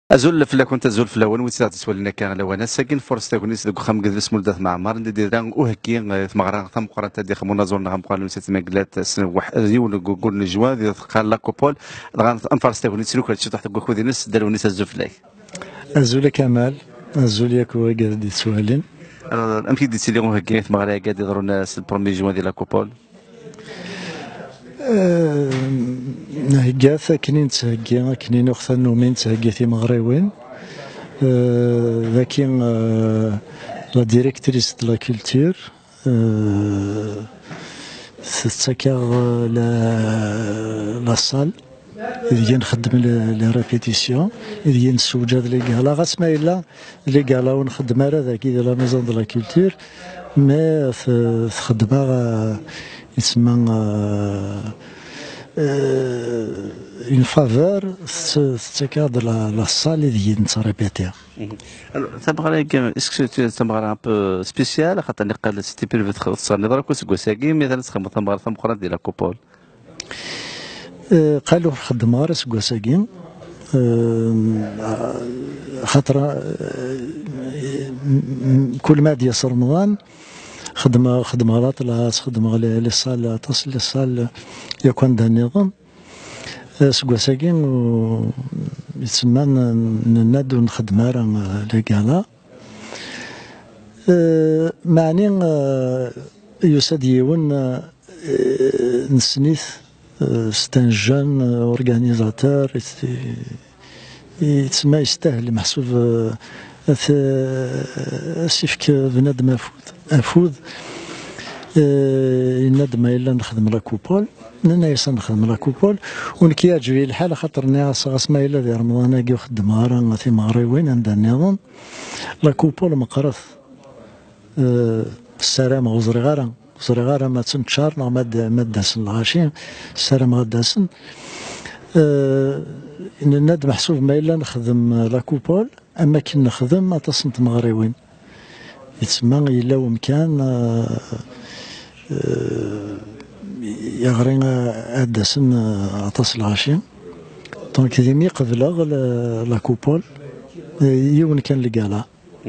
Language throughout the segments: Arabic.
ازول فلا كنت ازول فلا ون ويتساعد تسولينا كان لو انا ساكن فرص تاكونيس دوك خام قد اسمو لدات معمر ندير اوهكي ثمغرا ثم قرا تدي خمونا زورنا غام قالوا نسيت ماكلات سنه واحد يون قول نجوا دي قال لا كوبول انفرس تاكونيس لو كنت تحت كوكو دينس داروا نيس ازول فلاك أزول كمال أزول ياكو قاعد سؤالين. امشي دي سيلي اوهكي ثمغرا قاعد يضروا الناس البرومي جوا ديال لا كوبول هكا ثاكنين تهكي كنين وقت النومين تهكي في مغريوين لكن لا ديريكتريس دو لا كولتور تتسكر لا صال إذا نخدم لي ريبيتيسيون إذا نسوجد لي كالا غاسما إلا لي كالا ونخدم على ذاك ديال لا ميزون دو لا كولتور مي خدمة يسمى اون فافور تتكاد لا صال اللي نتريبيتيها. تبغى اسكو تبغى ان بو سبيسيال خاطر قال سيتي بيرفي تصار نظرك كوسكوساكي مثلا تخدم تبغى ثم قرا ديال لا كوبول قالوا خدم غير سكوساكي خاطر كل ما ديال رمضان خدم غلط لاس خدم غلي لي صال تصل لي صال يكون ده النظام سكواساكين يتسمى نادو نخدم راه لي كالا معني يساد يون نسنيث ستان جون اورغانيزاتور يتسمى يستاهل محسوب سيفك بنادم افوذ ينادم الا نخدم لا كوبول انا يسا نخدم لا كوبول ونكي يعجبني الحال خاطرني اسما الا ديال رمضان كي خدم راه في مغربين عندها النظام لا كوبول مقرث السلام غزري غارة ما تنتشار ما داسن الغاشي السلام غداسن ناد محسوب ما الا نخدم لا كوبول اما كي نخدم ما تصنت مغربين يتسمى الا ومكان يغري اداسن عطاس الغاشي دونك ديمي قبل لا كوبول يون كان لقالا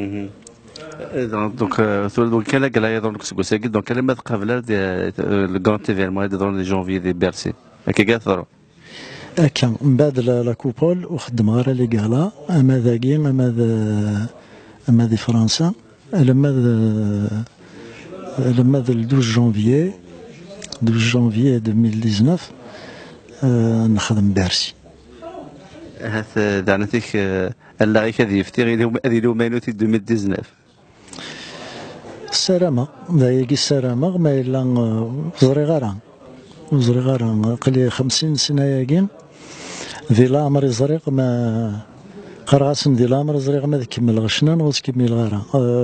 دونك كان قال يضرب سكوساكي دونك لما تقابل لو كرون تيفيرمون يضرب لي جونفي دي بيرسي هكا كاع هكا من بعد لا كوبول وخدم غير لي كالا اما ذاكي اما دي فرنسا لما 12 جونفيي 2019 نخدم بيرسي هذا دعنتك اللاغي كذي يفتي هذه لو مانوتي 2019 السلامة ذاك السلامة ما إلا وزري غارة قلي 50 سنة ياكين ذي لامر زريق ما قراسن ذي لامر زريق ما تكمل غشنان وتكمل غارة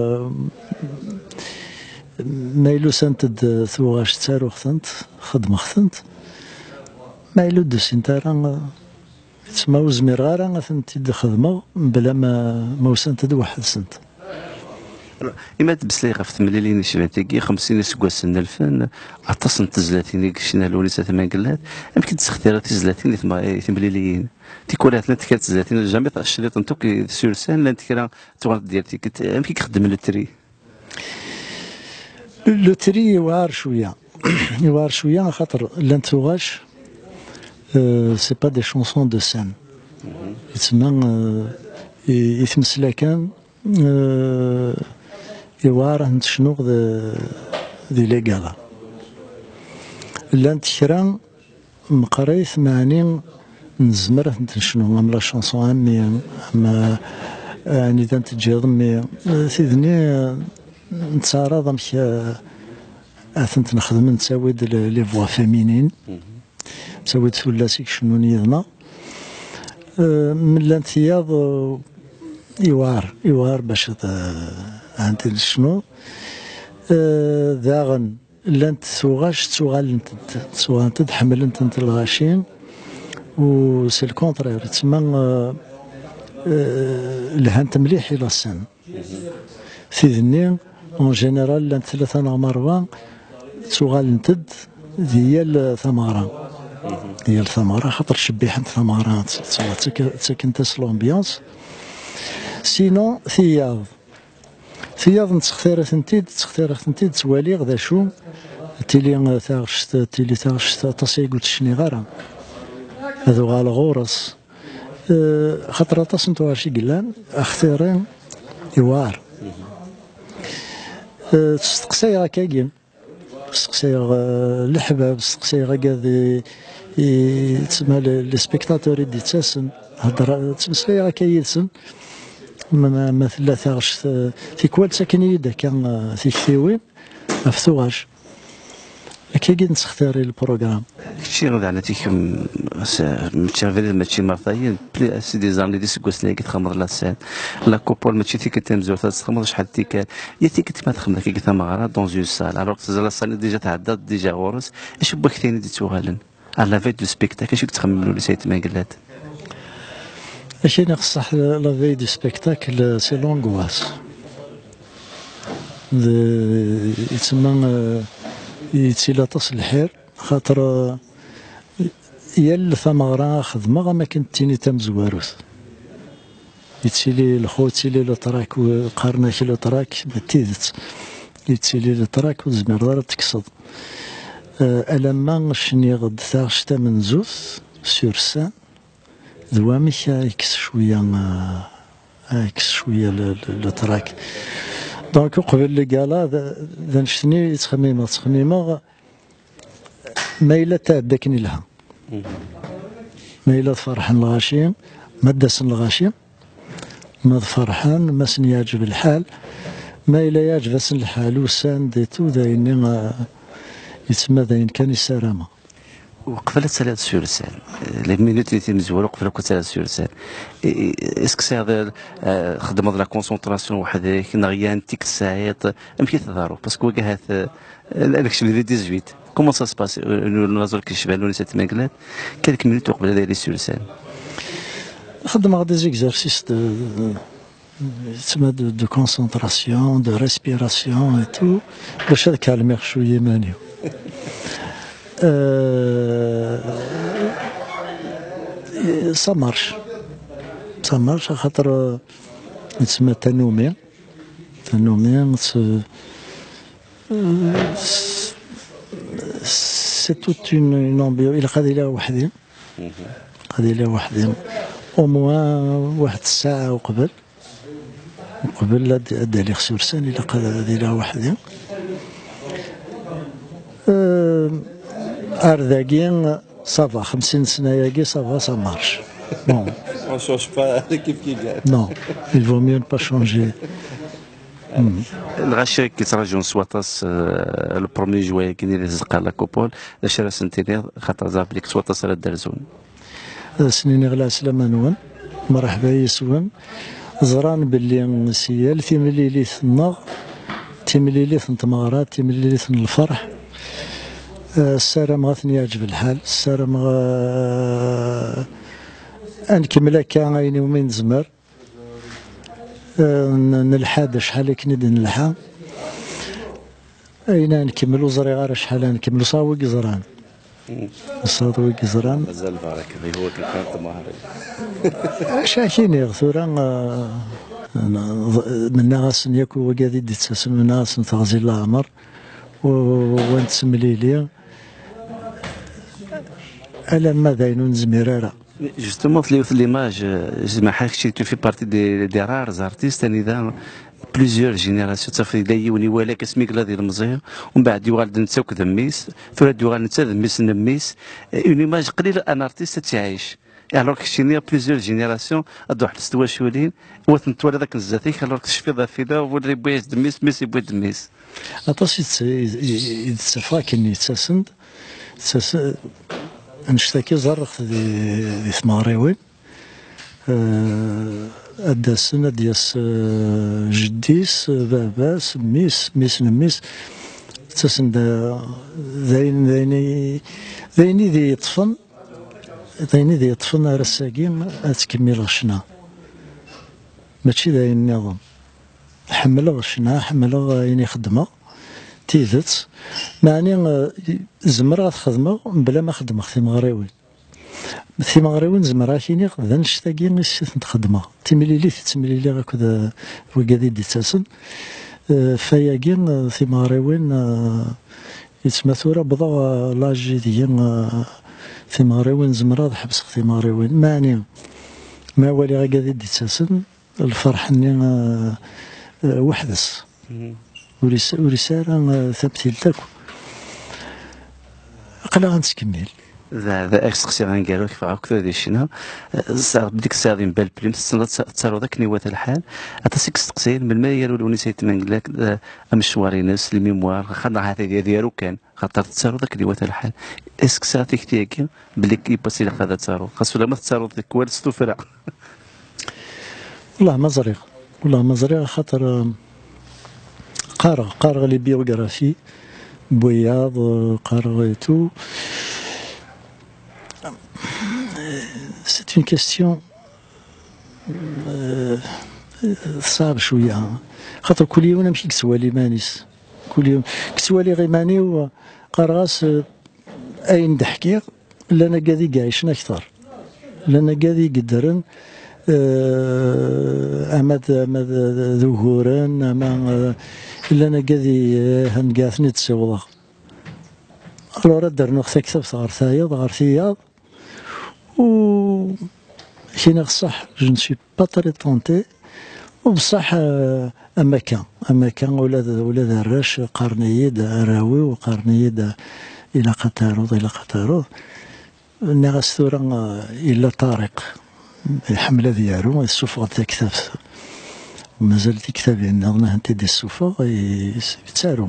ما إلو سنتد ثواش تارو خثنت خدمة خثنت ما إلو دوسين تارا تسمى وزمير غارة ثنت خدمة بلا ما وسنتد واحد سنت إما تبسلي غف تمليلين شباتيكي 50 سكواسن الفن عطاسن تزلاتين كشنا لونيسا ثمان قلات يمكن تختار تزلاتين تمليلين تيكولات لا تكات تزلاتين الجامع الشريط نتوك سورسان لا تكرا توغل ديالتك يمكن تخدم لو تري لو تري يوار شويه خاطر لانتوغاش سي با دي شونسون دو سان يتسمى يتمسلا كان يواره نتشنوغ ذي ليكالا لانت كرا مقريث معني نزمر نتشنو لا شونسون امي اما يعني اذا تجي ضمي سيدني نتعرض مشي اثنت نخدم نساود لي فوا فيمينين نساود ثلاثي شنو نيضنا من لانتياض يوار باش عندي شنو داغن لانت ثوغاش تغال حمل انت الغاشين و سي الكونترير تسمى لهانت مليح الى السن سيدني اون جينيرال لانت ثلاثة مرة تغال ديال ثمرة هي الثمرة، خاطر شبيحة ثمرات تسكن تاس لومبيونس. سينو ثياب نتختار ثنتيد توالي غدا شو تيلي تاغشت تصي قلت شني غارة هذو غالا غورس خاطر تصنتو غاشي قلان اختيرين يوار تستقسي هكاكين تستقسي الحباب تستقسي غادي تسمى لي سبيكتاتور يدي تساسن هضر تمسلي هكا يدسن مثلا ثاغش في كوال ساكن يدا كان في كثيوين مفتوغاش هكا كي نختاري البروغرام شي غدا على تيكم متشافل ماشي مرضيين بلي سي دي زاني دي سكوسني كتخمر لا سان لا كوبول ماشي تيك تمزور تخمر شحال تيك يا تيك ما تخمر كي تمغرا دون اون سال الوغ لا سال ديجا تعدات ديجا غورس اش باك ثاني دي توغالن على فيت دو سبيكتاكل اش كتخمموا لي سيت ما قلات اشي نقصح لا في دو سبيكتاكل سي لونغواس يتسمى يتسيلا تصل الحير خاطر يا ثمرة خدمة ما كنت تيني تمزواروث يتسيلي الخو تسيلي لطراك وقارناك لطراك ما تيدت يتسيلي لطراك وزمير دار تكسض ألما شني غد ثاغش من زوث سور سان دوامك يكس شوية لطراك دونك قبل لي قالا ذا نشتني تخميمة ما إلا تعدكني لها ما إلا فرحان الغاشيم ما داسن الغاشيم ما فرحان ما سن يعجب الحال ما إلا يعجب سن الحال وسان ديتو دايني ما يتسمى داين كان يسارامة وقفلت سالات سور سان لي مينوت اللي تيمزوالو قفل كنت سالات سور سان اسك سي هذا خدمه لا كونسونطراسيون وحدك نغيان تيك الساعات امشي تظهروا باسكو كاع هذاك اللي 18 كومون سا سباس نازل كيشبان ولا سات ماكلات كالك مينوت قبل هذا لي سور سان خدمه دي زيكزارسيس تسمى دو كونسونطراسيون دو ريسبيراسيون اي تو باش كالمير شويه مانيو سا مارش خاطر تسمى تنومي سي توت اون امبيون الى قادي لها وحدين او موان واحد الساعة وقبل دالي خسور سان الى قادي لها وحدين أرداكين صافا 50 سنة ياكي صافا سا مارش بون on change pas كيف non il vaut mieux ne pas changer الغاشي كيتراجعون سواطاس البرومي جوايا كاين اللي تزقى لا كوبول اش راه سنتيني خاطر زعما ليك سواطاس راه دارزون سنيني غلا سلامة نون مرحبا يسون زران باللي سيال تيمليلي النغ تيمليلي تمغرات تيمليلي الفرح السارة غاثني يعجب الحال السارة نكمل هكا عيني ومين زمر نلحاد شحال كنيد نلحى أين نكملو زري غير شحال نكملو صاوي زران صاوي زران مازال بركة هو كيكون طماهري شاكيني غثورا من ناس ياكو وقاعد يدي تساسم من ناس تغزي العمر وانت سمليلي ألا ما داينون زميرارا Justement, l'image, tu fais partie des rares artistes اللي plusieurs générations تصافي لي وني ولا كسميك لا ديال المزير ومن بعد يوغال نتا وكذميس ثلاث يوغال نتا ذميس نميس اون ايماج قليله ان ارتيست تعيش الوغ كشتيني بليزيور جينيراسيون ادو واحد الستوا شوالين وتنتولى ذاك الزاتيك الوغ كتشفي ضافيدا ولا يبغي دميس ميس يبغي دميس اطاس يتسافا كني يتساسند نشتكي زرقت دي ثماريوين أداسن أدياس جديس باباس ميس نميس تسن ذيني ذي يطفن رساقيم أتكمل غشنا ماشي ذاين النظام حمل غشنا حمل غيني خدمة تيذت معني زمرة خدمة بلا ما خدمة ثماريوين ثيمغريون زمراتيني غدا نشتاقي نسيت نتخدمها تيمليلي تتمليلي هكذا وكادي ديتاسن فياكين ثيمغريون يتمثورا بضا لاجي ديال ثيمغريون زمرا حبس ثيمغريون معني ما والي غادي ديتاسن الفرح اني وحدس ورسالة ثابتين تاكو قلا غنتكمل ذا اكسقسي غنقالو كيف هكا ديال الشنا بديك الساعه ديال بال بليم تصارو ذاك نيوات الحال عطاسيك استقسيل من ما يالو الونيسه تمنقلاك مشوارينس الميموار خاطر هذا ديالو كان خاطر تصارو ذاك نيوات الحال اسك ساعتك تياكي بلي كيباسي لك هذا تصارو خاصو لما تصارو ذاك والد ستوفرا والله ما زريغ والله ما زريغ خاطر قارغ لي بيوغرافي بوياض قارغ تو C'est une question صعب شوية خاطر كل يوم نمشي كسوالي مانيس كل يوم كسوالي غي ماني وقرغاس أين دحكي لأنا قاذي قايشنا أكثر لأنا قاذي قدرن أمد ذهورن أما لأنا قاذي هنقاثني تسوضا ألورا درنا كتبت غار ثايض غار ثياض و كاين الصح جو نسوي با تري طونتي وبصح أما كان ولاد الراش قرنيد راوي وقرنيد إلى قتاروض ناغس ثورا إلا طارق الحملة ديالو السوفغ تاع كتاب مازال في كتابي نظن انت دي السوفغ يتسارو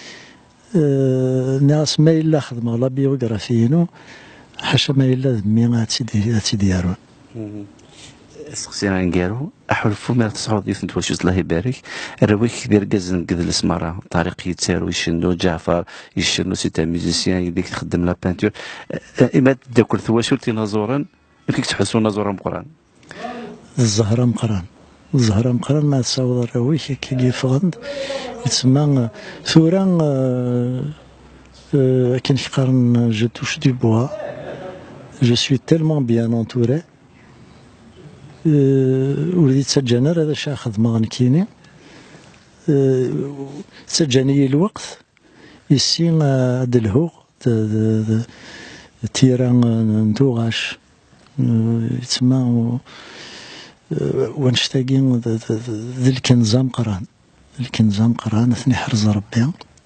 ناس ما إلا خدمة لا بيوغرافيينو حاشا ما إلا ذمي هاتي يارون سقسينا نقالو أحلفو ما تصعود يثنت وشوز الله يبارك الرويك كبير قزن قد السمارة طريق يتسارو يشنو جعفر يشنو سيتا ميزيسيان يديك تخدم لا بانتور إما تداكل ثواشولتي نازورا يمكنك تحسو نازورا مقران الزهرة مقران ما تصاوض الرويك كي فغند يتسمى ثورا كان في قرن جو توش دو بوا je suis tellement bien entouré ولدي تسجن هذا الشيء خدمة غنكيني تسجني الوقت يسين دلهو تيران نتوغاش يتسمى ونشتاقين ذي الكنزام قران اثني حرز ربي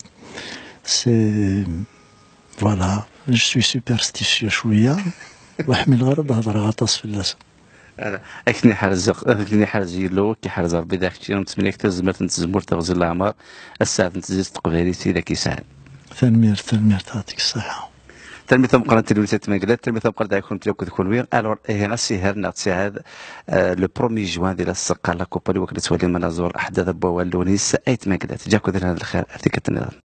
سي فوالا جو سوي سوبرستيسيو شويه وحمل غرض هضر غطاس في اللسان اكني حرز يلو كي حرز ربي داك الشيء نتمنى تزمرت نتزمر تغزل العمر الساعه تزيد تقبالي سيدا كيساعد تنمير تعطيك الصحه تلمي ثم قرن تلويسة مقلات تلمي ثم قرن دايكون تلوك تكون وين الور هنا سيهر نغتسي لو برومي جوان ديال السقا لا كوبا اللي وكلت ولي منازور احداث بوال لونيس ايت مقلات جاكو هذا الخير ارتكت النظام